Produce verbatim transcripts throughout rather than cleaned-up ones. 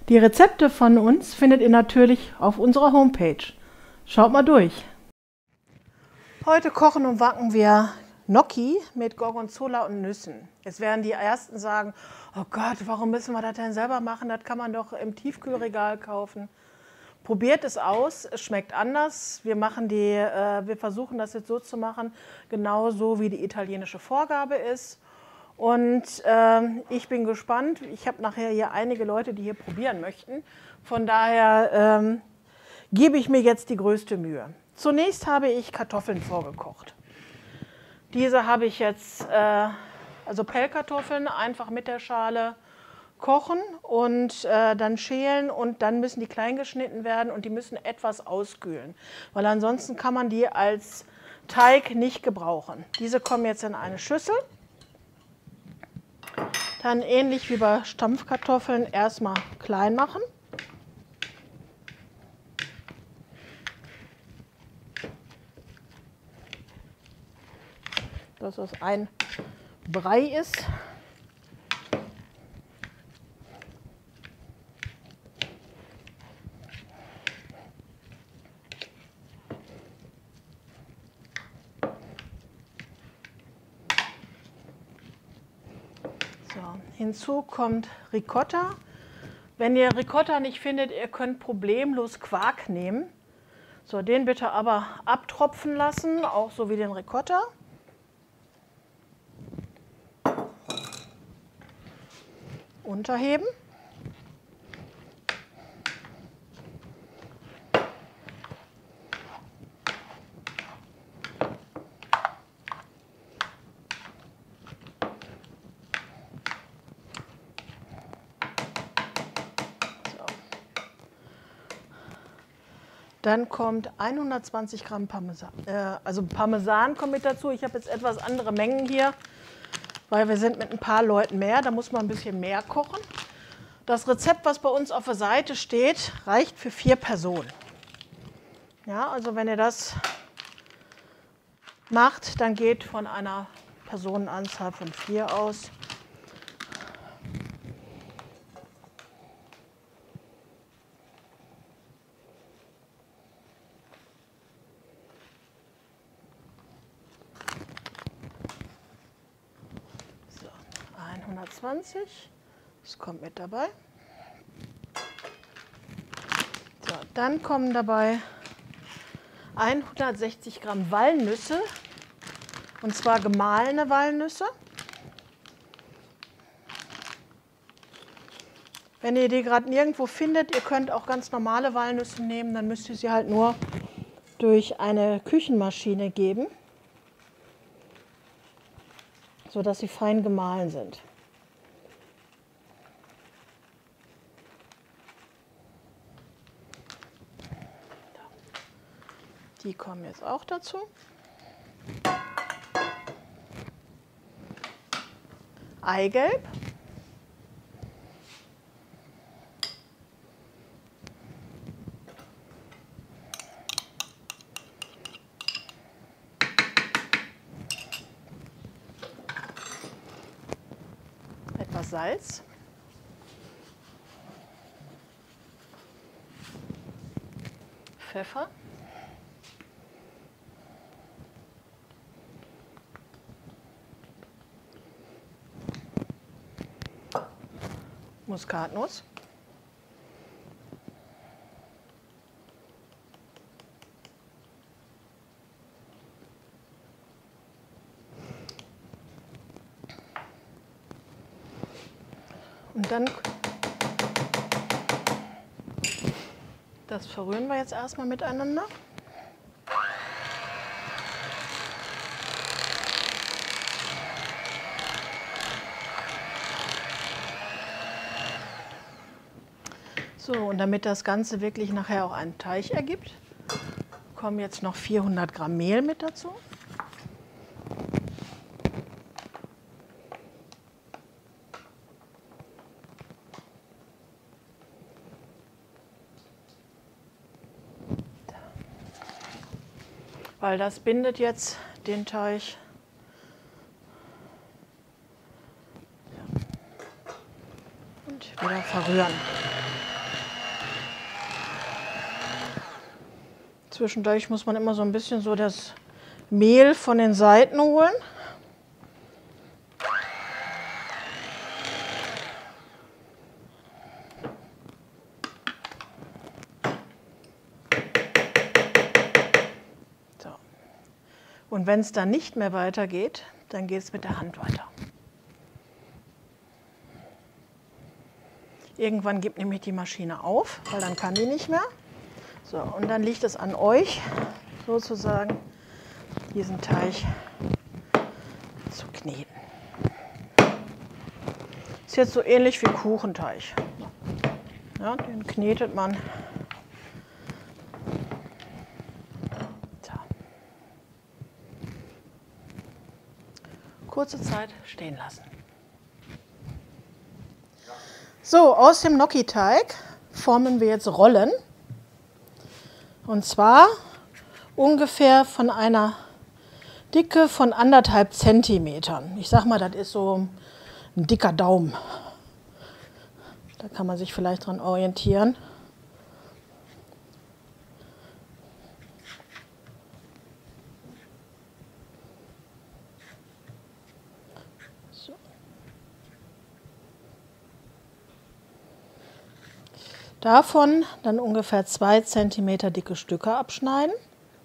Die Rezepte von uns findet ihr natürlich auf unserer Homepage. Schaut mal durch. Heute kochen und backen wir Gnocchi mit Gorgonzola und Nüssen. Jetzt werden die Ersten sagen, oh Gott, warum müssen wir das denn selber machen? Das kann man doch im Tiefkühlregal kaufen. Probiert es aus, es schmeckt anders. Wir, machen die, äh, wir versuchen das jetzt so zu machen, genauso wie die italienische Vorgabe ist. Und äh, ich bin gespannt. Ich habe nachher hier einige Leute, die hier probieren möchten. Von daher äh, gebe ich mir jetzt die größte Mühe. Zunächst habe ich Kartoffeln vorgekocht. Diese habe ich jetzt, äh, also Pellkartoffeln, einfach mit der Schale kochen und äh, dann schälen und dann müssen die klein geschnitten werden und die müssen etwas auskühlen, weil ansonsten kann man die als Teig nicht gebrauchen. Diese kommen jetzt in eine Schüssel. Dann ähnlich wie bei Stampfkartoffeln erstmal klein machen. Dass das ein Brei ist. So, hinzu kommt Ricotta. Wenn ihr Ricotta nicht findet, ihr könnt problemlos Quark nehmen. So, den bitte aber abtropfen lassen, auch so wie den Ricotta. Unterheben. So. Dann kommt hundertzwanzig Gramm Parmesan, äh, also Parmesan kommt mit dazu. Ich habe jetzt etwas andere Mengen hier, weil wir sind mit ein paar Leuten mehr, da muss man ein bisschen mehr kochen. Das Rezept, was bei uns auf der Seite steht, reicht für vier Personen. Ja, also wenn ihr das macht, dann geht von einer Personenanzahl von vier aus. hundertzwanzig, das kommt mit dabei. So, dann kommen dabei hundertsechzig Gramm Walnüsse, und zwar gemahlene Walnüsse. Wenn ihr die gerade nirgendwo findet, ihr könnt auch ganz normale Walnüsse nehmen, dann müsst ihr sie halt nur durch eine Küchenmaschine geben, sodass sie fein gemahlen sind. Die kommen jetzt auch dazu. Eigelb. Etwas Salz. Pfeffer. Muskatnuss. Und dann, das verrühren wir jetzt erstmal miteinander. So, und damit das Ganze wirklich nachher auch einen Teig ergibt, kommen jetzt noch vierhundert Gramm Mehl mit dazu. Weil das bindet jetzt den Teig. Und wieder verrühren. Zwischendurch muss man immer so ein bisschen so das Mehl von den Seiten holen. So. Und wenn es dann nicht mehr weitergeht, dann geht es mit der Hand weiter. Irgendwann gibt nämlich die Maschine auf, weil dann kann die nicht mehr. So, und dann liegt es an euch, sozusagen diesen Teig zu kneten. Ist jetzt so ähnlich wie Kuchenteig. Ja, den knetet man. So. Kurze Zeit stehen lassen. So, aus dem Gnocchi-Teig formen wir jetzt Rollen. Und zwar ungefähr von einer Dicke von anderthalb Zentimetern. Ich sag mal, das ist so ein dicker Daumen. Da kann man sich vielleicht dran orientieren. So. Davon dann ungefähr zwei Zentimeter dicke Stücke abschneiden.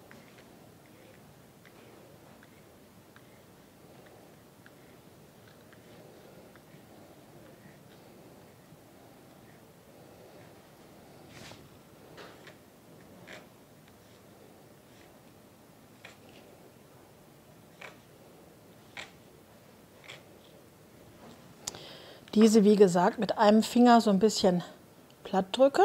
Diese, wie gesagt, mit einem Finger so ein bisschen platt drücken.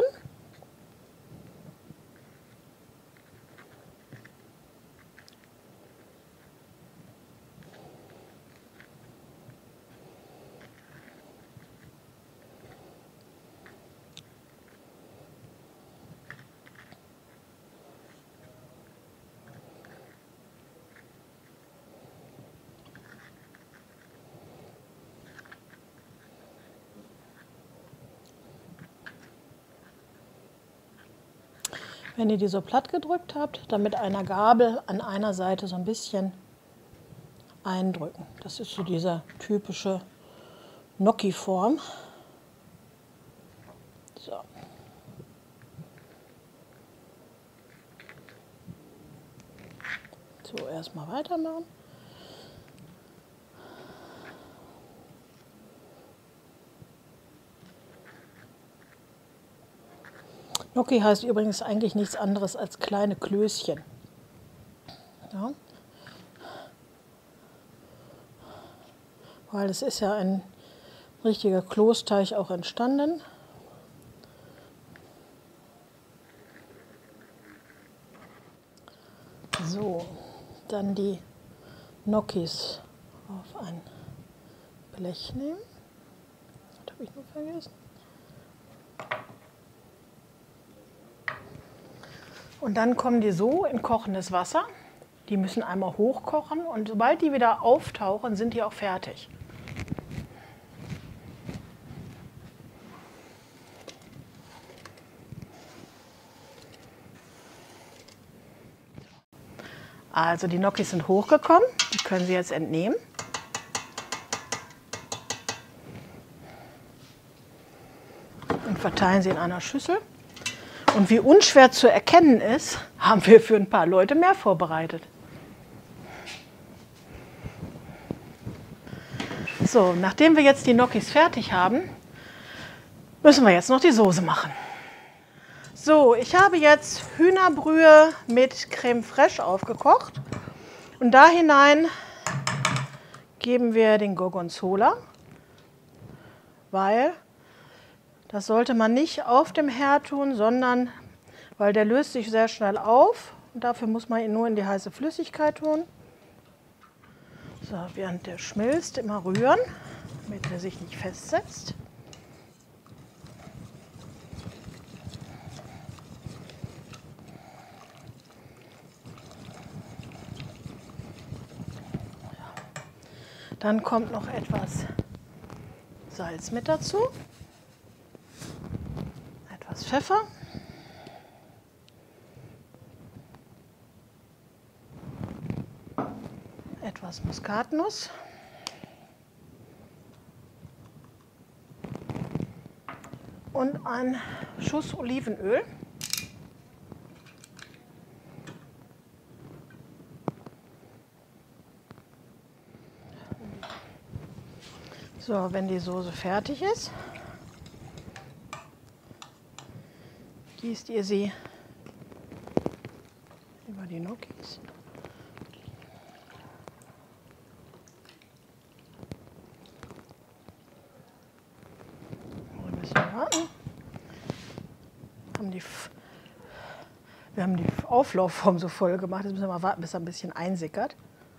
Wenn ihr die so platt gedrückt habt, dann mit einer Gabel an einer Seite so ein bisschen eindrücken. Das ist so diese typische Gnocchi-Form. So. So, erstmal weitermachen. Gnocchi heißt übrigens eigentlich nichts anderes als kleine Klößchen. Ja. Weil es ist ja ein richtiger Kloßteig auch entstanden. So, dann die Gnocchis auf ein Blech nehmen. Das habe ich nur vergessen. Und dann kommen die so in kochendes Wasser. Die müssen einmal hochkochen und sobald die wieder auftauchen, sind die auch fertig. Also die Gnocchis sind hochgekommen, die können Sie jetzt entnehmen. Und verteilen sie in einer Schüssel. Und wie unschwer zu erkennen ist, haben wir für ein paar Leute mehr vorbereitet. So, nachdem wir jetzt die Gnocchis fertig haben, müssen wir jetzt noch die Soße machen. So, ich habe jetzt Hühnerbrühe mit Creme fraiche aufgekocht. Und da hinein geben wir den Gorgonzola, weil das sollte man nicht auf dem Herd tun, sondern weil der löst sich sehr schnell auf. Und dafür muss man ihn nur in die heiße Flüssigkeit tun. So, während der schmilzt, immer rühren, damit er sich nicht festsetzt. Dann kommt noch etwas Salz mit dazu. Etwas Pfeffer. etwas Muskatnuss. Und ein Schuss Olivenöl. So, wenn die Soße fertig ist, gießt ihr sie über die Gnocchis. Ein bisschen warten. Haben die, wir haben die Auflaufform so voll gemacht, jetzt müssen wir mal warten, bis er ein bisschen einsickert.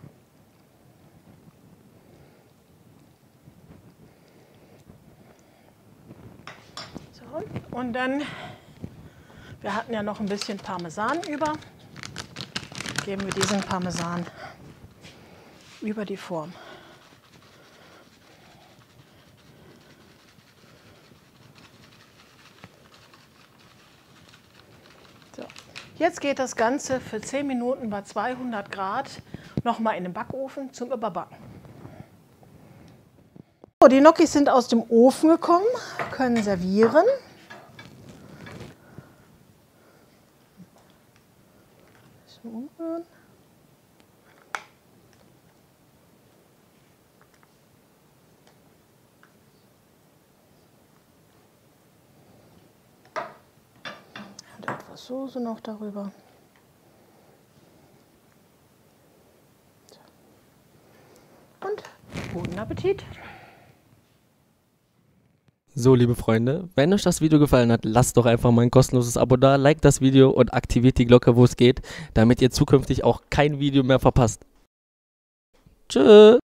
Und dann, wir hatten ja noch ein bisschen Parmesan über, geben wir diesen Parmesan über die Form. So. Jetzt geht das Ganze für zehn Minuten bei zweihundert Grad nochmal in den Backofen zum Überbacken. So, die Gnocchis sind aus dem Ofen gekommen, können servieren. Umrühren. Und etwas Soße noch darüber. Und guten Appetit! So, liebe Freunde, wenn euch das Video gefallen hat, lasst doch einfach mal ein kostenloses Abo da, liked das Video und aktiviert die Glocke, wo es geht, damit ihr zukünftig auch kein Video mehr verpasst. Tschüss!